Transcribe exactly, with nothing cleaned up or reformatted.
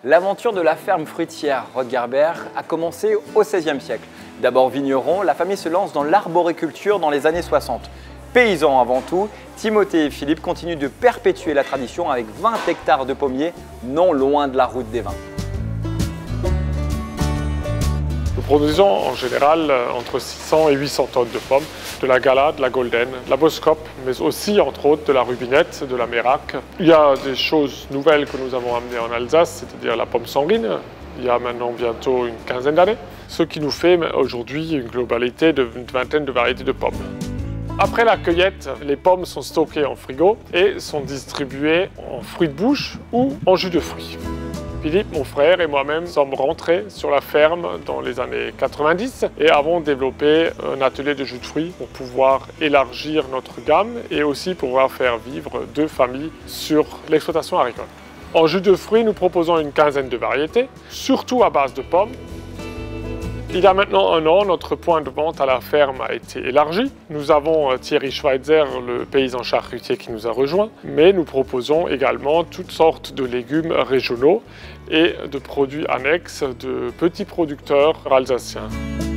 L'aventure de la ferme fruitière Rodgerber a commencé au seizième siècle. D'abord vigneron, la famille se lance dans l'arboriculture dans les années soixante. Paysans avant tout, Timothée et Philippe continuent de perpétuer la tradition avec vingt hectares de pommiers, non loin de la route des vins. Nous produisons en général entre six cents et huit cents tonnes de pommes, de la Gala, de la Golden, de la Boskop, mais aussi entre autres de la Rubinette, de la Mérac. Il y a des choses nouvelles que nous avons amenées en Alsace, c'est-à-dire la pomme sanguine, il y a maintenant bientôt une quinzaine d'années, ce qui nous fait aujourd'hui une globalité d'une vingtaine de variétés de pommes. Après la cueillette, les pommes sont stockées en frigo et sont distribuées en fruits de bouche ou en jus de fruits. Philippe, mon frère et moi-même sommes rentrés sur la ferme dans les années quatre-vingt-dix et avons développé un atelier de jus de fruits pour pouvoir élargir notre gamme et aussi pouvoir faire vivre deux familles sur l'exploitation agricole. En jus de fruits, nous proposons une quinzaine de variétés, surtout à base de pommes. Il y a maintenant un an, notre point de vente à la ferme a été élargi. Nous avons Thierry Schweitzer, le paysan charcutier qui nous a rejoint, mais nous proposons également toutes sortes de légumes régionaux et de produits annexes de petits producteurs alsaciens.